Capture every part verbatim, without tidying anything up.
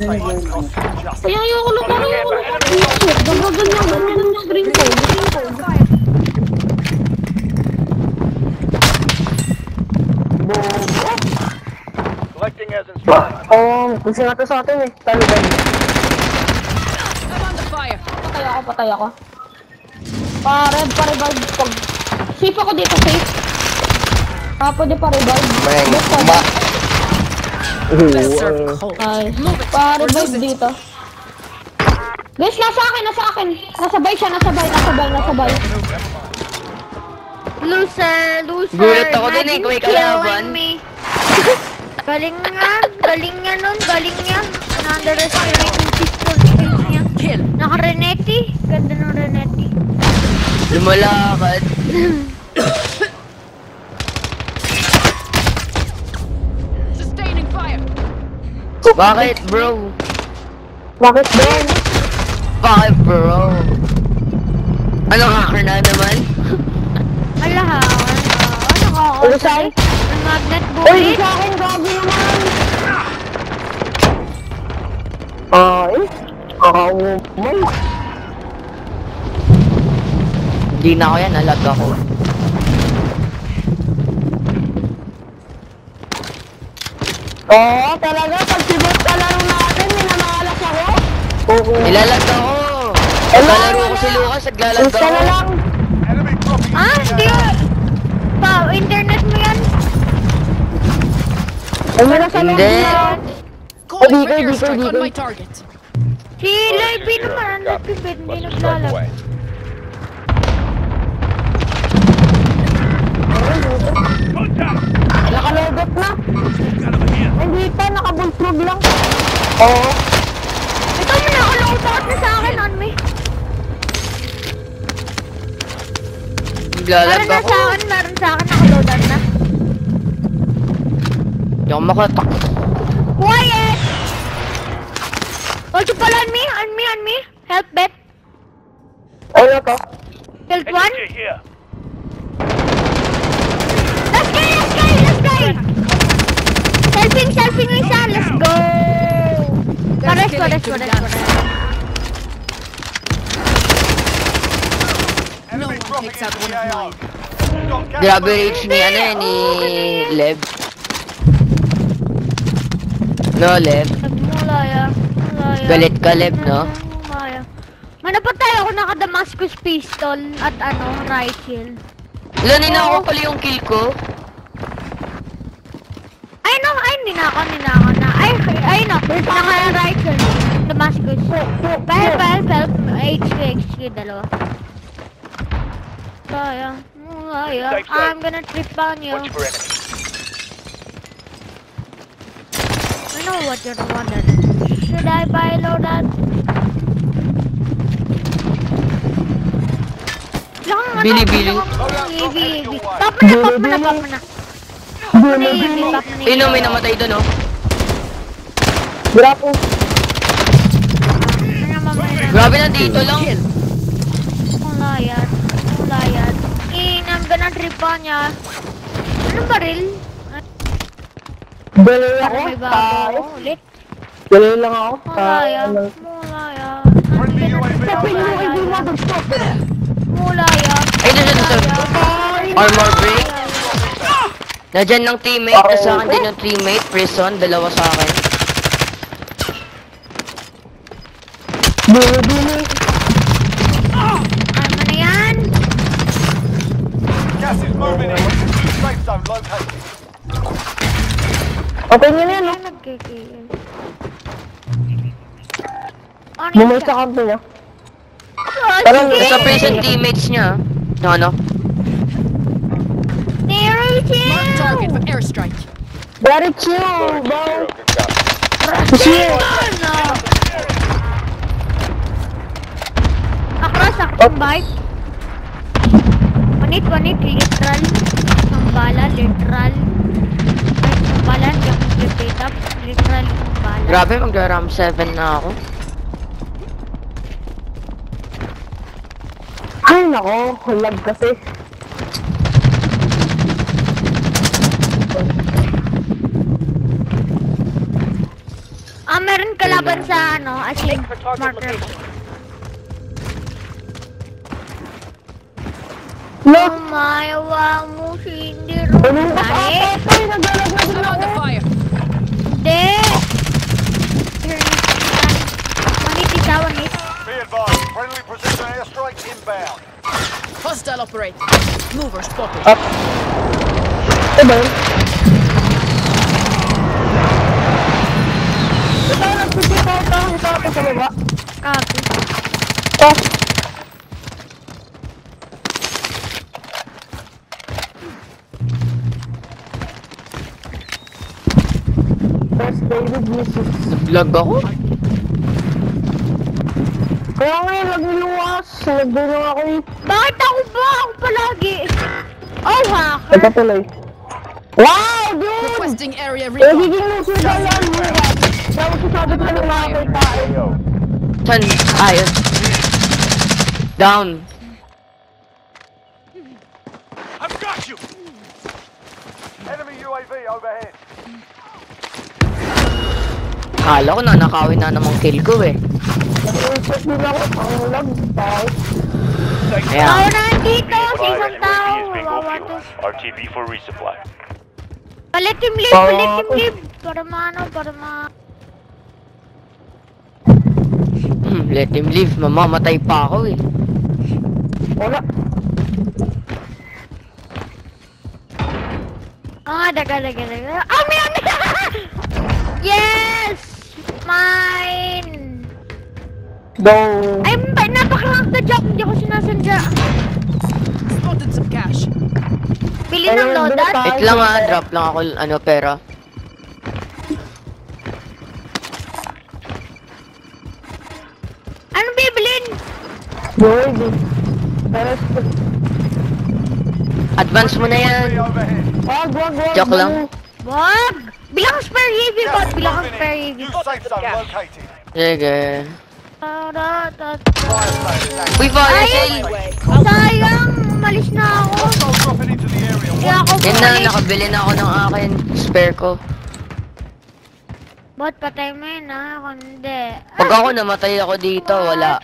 Kaya ayoko lang, ayoko lang. Gagagan niya, ganyan yung screen ko. Oo, gusto nga to sa atin eh. Taliban. Patay ako, patay ako. Pared, parebag. Pag... Safe ako dito, safe. Ah, pwede parebag. Best pa ba? Ay, parebag dito. Guys, nasa akin, nasa akin. Nasabay siya, nasabay, nasabay, nasabay. Loser, loser. Gulat ako din eh, kung ikalaban. Galing nga, galing nga nun, galing niya. Na-underestimate yung pistol skills niya. Naka-Renetti, ganda ng Renetti. Lumalakad. Sustaining fire. Bakit bro? Bakit ba? Bakit bro? Ano hacker na naman? Ala ha, ano ka? Ulo sa'yo? Ang magnet Uy, bullet. sa akin, grabe naman! Ay, kakaumay. Hindi na ako yan, alag ako. Oo, talaga, pag sibot ka laro natin, minamalas ako. Oo. Nilalag ako. Naglalaro ko si Lucas, naglalag Gusto na ako. lang. Ah, hindi yun. Pa, internet mo yan. Ay, may nasa loob Hindi. na. Calling for Dito, dito, airstrike on dito. my target. Si Levi naman, ang nagpipid, hindi naglalag. Nakalogot na. Hindi pa, nakabultrog lang. Oo. Ito mo nakalogot na sa akin, on me. Naglalag Meron na ako. sa akin, meron sa akin, nakaloadan na. Hindi ako makatak. Quiet! Also pala, on me, on me, on me. Help, bet. Ano to? Help one. Let's go, let's go, let's go! Selfing, selfing yung isa, let's go! Pares ko, pares ko, pares ko. No one takes out one of mine. Grabe rage ni ano eh, ni Lev. No, Lev. Mulaya, mulaya. Galit ka, Lev, no? Mulaya. Manapatay ako naka-Damascus pistol at ano, rifle. Wala, ninako pala yung kill ko. Ay no, ay ninako, ninako na. Ay, ay no, naka-rifle. Damascus. Pel, pel, pel. H Q, H Q, dalawa. Mulaya, mulaya. I'm gonna trip on you. I know what you're wondering. Should I buy low that? Bili, bili. Bili, bili. Pop mo na, pop mo na, pop mo na. Pop mo na, bili, pop mo na. Sino may namatay doon, oh? Grapo. Ano naman na? Grabe na dito lang. Wala yan. Wala yan. In, I'm gonna trip on ya. Anong baril? Dali ako. Parang may bago. Ulit. Dali lang ako. Wala yan. ano. Wala yan. I'm gonna trip Stopin mo kay on Buma, ya. stop. Wala yan. Ay, nandyan na sa armor break. Nadyan ng teammate, nasa akin din yung teammate. Prison, dalawa sa akin. Dili, dili. Ano na yan? Gas is moving in. Safe zone located. Okay nyo na yan, no? Ano nagkikill? Ano Bumay siya? sa kanto niya. Oh, Parang sige. Nasa prison teammates niya. No, no. Zero Mark target chill. for airstrike. Very chill, bro. Chill. Ano? Akros, akros bike. Panit, panit, literal. Ang bala, literal. Ang bala, hindi ako flip up. Literal, ang bala. Grabe, mag-ram seven na ako. Ay, nako. Hulag kasi. Um, meron kalaban sa ano, as in, marker. Oh my, wow mo si hindi rin. Ay, I'm under fire. hindi. Manit ikaw, manit. Be advised, friendly precision airstrike inbound. Hostile operator. Mover spotted. Ito ba yun? Ito, nagpipita ito. Ito ako sa baba. Copy. Ito. First David misses. Nag-vlog ako. Kaya ngayon, nagluwas. Nagdulong ako eh. Bakit ako ba? Ako palagi. Oh, hacker. Ito tuloy. Wow, dude! Requesting area Eh, recon. giging luso daw yan. Dapat sasabi ko ng mga pagkain. Saan? Ayun. Down. I've got you! Enemy U A V overhead. Kala ko na nakawin na namang kill ko eh. Nag-reset din ako. Ang lag. Tao. Tao Ayan. na dito. Si isang tao. Wawa to. R T B for resupply. Palit team lead. Palit team lead. Para maano, para ma... Hmm, let him live. Mamamatay pa ako eh. Wala. Ah, daga, daga, daga. Ah, may ano! Yes! Mine! Go. Ay, ba- napakalang na joke. Hindi ko sinasandya. Spotted some cash. Bili ng Ayun, loadout. binata. Wait lang ah, drop lang ako ano pera. Anong bibilin? Good. Pero, Advance mo na yan. Overhead. wag, wag, wag. Joke lang. Wag! Bilang spare heavy bot. Bilang Moving in. spare heavy. New safe zone located. Sige. Tara, tara. Fire station active. Uy, fire Ay! sale! Sayang! Umalis na ako. Hostiles dropping into the area. Kaya ako Yan na, bumalik. nakabili na ako ng akin. Spare ko. Bot, patay mo yun ha. Kung hindi. Pag ako namatay ako dito, wala.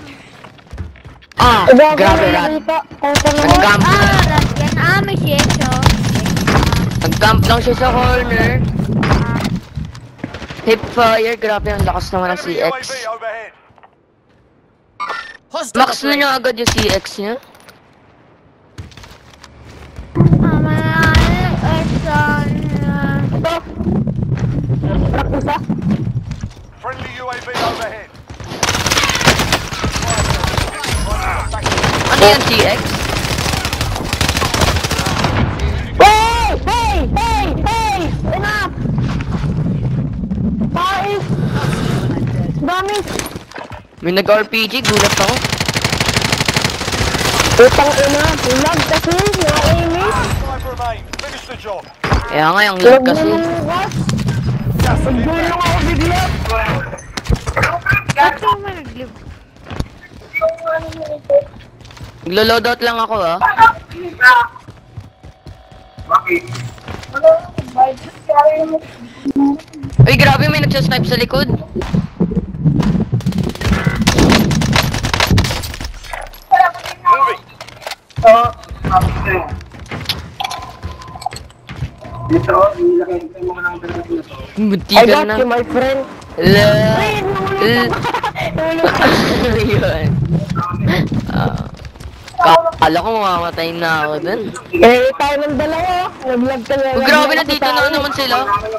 Ah! Grabe, Grabe rat. Nag-camp Ah, na. rat yan. Ah, may C X oh. Nag-camp lang siya sa corner. Hipfire, grabe ang lakas naman ng C Enemy U A X. V overhead. Hostile Max na operator. niya agad yung C X niya. Ah, may uh, Ito. Truck isa. Friendly U A V overhead. Ano yan, C X? Hey! Hey! Hey! Hey! Enough! Pais! Dami! May nag-R P G, gulat ako. Utang ina! Lag kasi! Naka-aiming! Five remain. Finish the job. Kaya nga, yung lag kasi. bukas! Nagulong ako bigla! Ba't yung may nag-live? Naglo-loadout lang ako ah. Uy, grabe, may nagsasnipe sa likod. Moving. I Muntikan got na. you, my friend! La. Ay, L- Yun. Ah. Kala ko mamamatay na ako dun. Eh, tayo ng dalawa! Nag-lag ka lang! Uy, grabe na dito na naman sila.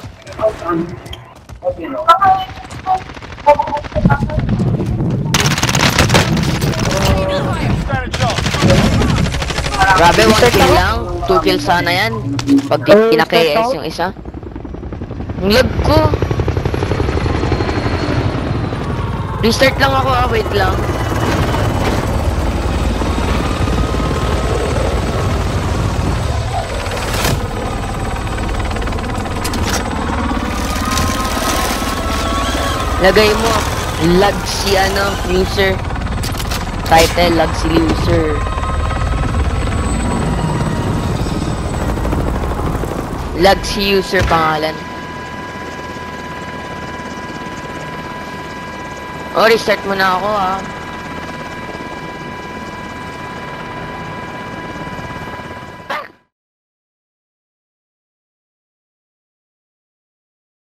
Standing shot. Grabe, one kill lang. Two kill sana yan. Pag di pinaka-K S yung isa. Ang lag ko. Restart lang ako ah, wait lang. Lagay mo, lag si ano, user. Title, lag si user. Lag si user pangalan. Oh, restart mo na ako ah.